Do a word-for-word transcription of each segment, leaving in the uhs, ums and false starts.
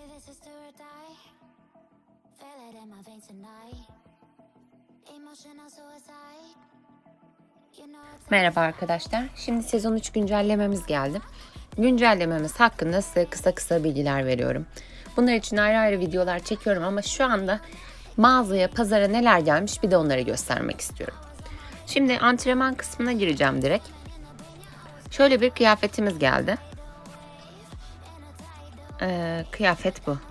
Merhaba arkadaşlar. Şimdi sezon üç güncellememiz geldi. Güncellememiz hakkında size kısa kısa bilgiler veriyorum. Bunlar için ayrı ayrı videolar çekiyorum ama şu anda mağazaya, pazara neler gelmiş bir de onları göstermek istiyorum. Şimdi antrenman kısmına gireceğim direkt. Şöyle bir kıyafetimiz geldi. Ee, kıyafet bu.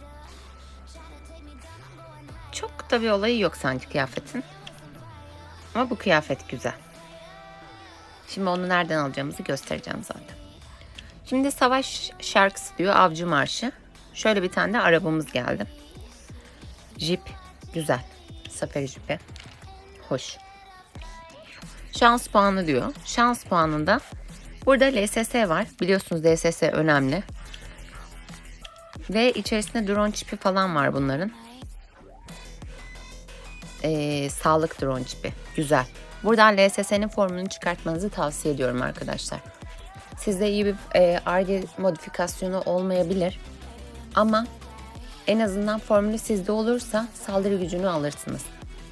Çok da bir olayı yok sanki kıyafetin. Ama bu kıyafet güzel. Şimdi onu nereden alacağımızı göstereceğim zaten. Şimdi savaş şarkısı diyor, avcı marşı. Şöyle bir tane de arabamız geldi. Jeep güzel. Safari Jeep'i. Hoş. Şans puanı diyor. Şans puanında burada L S S var. Biliyorsunuz L S S önemli. Ve içerisinde drone çipi falan var bunların. Ee, sağlık drone çipi. Güzel. Buradan L S S'nin formülünü çıkartmanızı tavsiye ediyorum arkadaşlar. Sizde iyi bir Ar-Ge modifikasyonu olmayabilir. Ama en azından formülü sizde olursa saldırı gücünü alırsınız.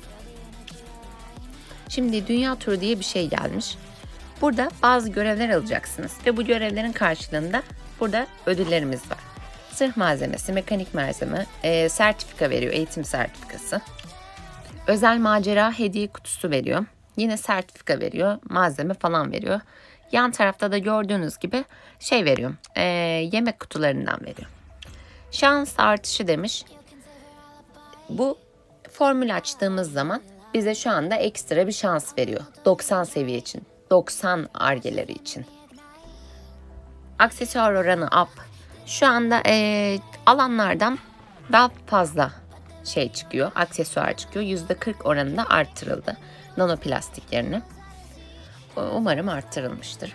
Şimdi dünya turu diye bir şey gelmiş. Burada bazı görevler alacaksınız. Ve bu görevlerin karşılığında burada ödüllerimiz var. Zırh malzemesi, mekanik malzeme, e, sertifika veriyor. Eğitim sertifikası. Özel macera hediye kutusu veriyor. Yine sertifika veriyor. Malzeme falan veriyor. Yan tarafta da gördüğünüz gibi şey veriyor. E, yemek kutularından veriyor. Şans artışı demiş. Bu formül açtığımız zaman bize şu anda ekstra bir şans veriyor. doksan seviye için. doksan Ar-Ge'leri için. Aksesuar oranı up. Şu anda e, alanlardan daha fazla şey çıkıyor. Aksesuar çıkıyor. yüzde kırk oranında arttırıldı. Nanoplastiklerini. Umarım arttırılmıştır.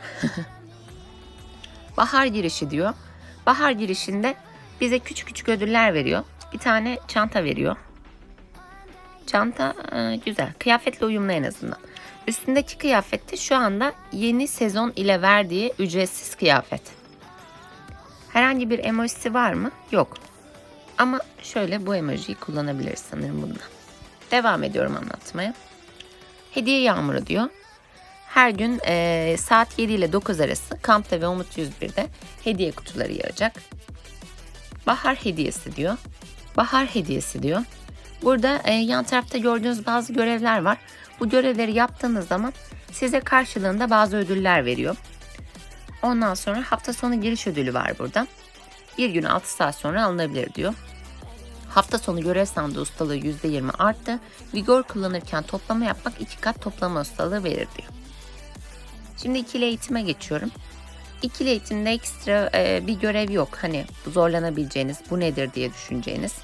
Bahar girişi diyor. Bahar girişinde bize küçük küçük ödüller veriyor. Bir tane çanta veriyor. Çanta e, güzel. Kıyafetle uyumlu en azından. Üstündeki kıyafette şu anda yeni sezon ile verdiği ücretsiz kıyafet. Herhangi bir emojisi var mı? Yok. Ama şöyle bu emojiyi kullanabiliriz sanırım bunda. Devam ediyorum anlatmaya. Hediye yağmuru diyor. Her gün e, saat yedi ile dokuz arası Kampta ve Umut yüz bir'de hediye kutuları yağacak. Bahar hediyesi diyor. Bahar hediyesi diyor. Burada e, yan tarafta gördüğünüz bazı görevler var. Bu görevleri yaptığınız zaman size karşılığında bazı ödüller veriyor. Ondan sonra hafta sonu giriş ödülü var burada. Bir gün altı saat sonra alınabilir diyor. Hafta sonu görev sandığı ustalığı yüzde yirmi arttı. Vigor kullanırken toplama yapmak iki kat toplama ustalığı verir diyor. Şimdi ikili eğitime geçiyorum. İkili eğitimde ekstra e, bir görev yok. Hani zorlanabileceğiniz, bu nedir diye düşüneceğiniz.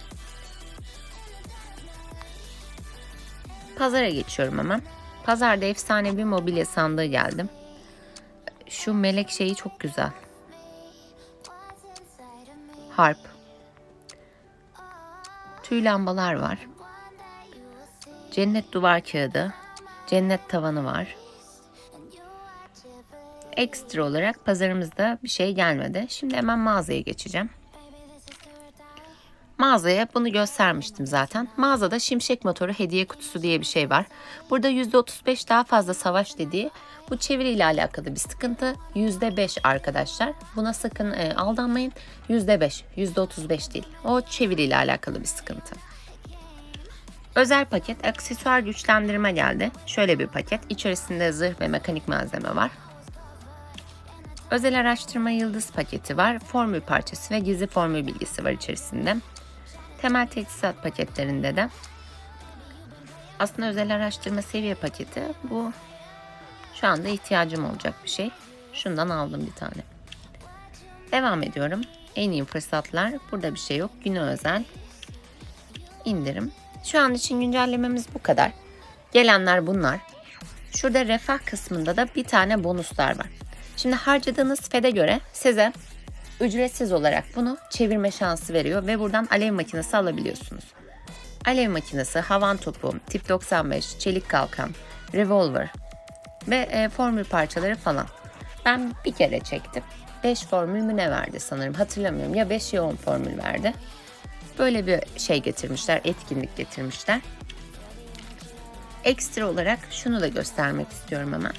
Pazara geçiyorum hemen. Pazarda efsane bir mobilya sandığı geldi. Şu melek şeyi çok güzel. Harp. Tüy lambalar var. Cennet duvar kağıdı. Cennet tavanı var. Ekstra olarak pazarımızda bir şey gelmedi. Şimdi hemen mağazaya geçeceğim. Mağazaya bunu göstermiştim zaten. Mağazada şimşek motoru hediye kutusu diye bir şey var. Burada yüzde otuz beş daha fazla savaş dediği, bu çeviriyle alakalı bir sıkıntı. yüzde beş arkadaşlar. Buna sakın e, aldanmayın. yüzde beş, yüzde otuz beş değil. O çeviriyle alakalı bir sıkıntı. Özel paket aksesuar güçlendirme geldi. Şöyle bir paket. İçerisinde zırh ve mekanik malzeme var. Özel araştırma yıldız paketi var. Formül parçası ve gizli formül bilgisi var içerisinde. Temel teçhizat paketlerinde de aslında özel araştırma seviye paketi bu. Şu anda ihtiyacım olacak bir şey. Şundan aldım bir tane. Devam ediyorum. En iyi fırsatlar. Burada bir şey yok. Güne özel. İndirim. Şu an için güncellememiz bu kadar. Gelenler bunlar. Şurada refah kısmında da bir tane bonuslar var. Şimdi harcadığınız fede göre size ücretsiz olarak bunu çevirme şansı veriyor ve buradan alev makinesi alabiliyorsunuz. Alev makinesi, havan topu, tip doksan beş, çelik kalkan, revolver ve e, formül parçaları falan. Ben bir kere çektim. beş formül mü ne verdi sanırım, hatırlamıyorum. Ya beş ya on formül verdi. Böyle bir şey getirmişler, etkinlik getirmişler. Ekstra olarak şunu da göstermek istiyorum hemen.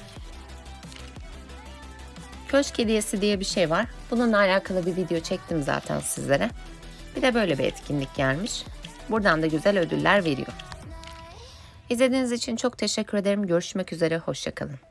Köşk hediyesi diye bir şey var. Bununla alakalı bir video çektim zaten sizlere. Bir de böyle bir etkinlik gelmiş. Buradan da güzel ödüller veriyor. İzlediğiniz için çok teşekkür ederim. Görüşmek üzere, hoşça kalın.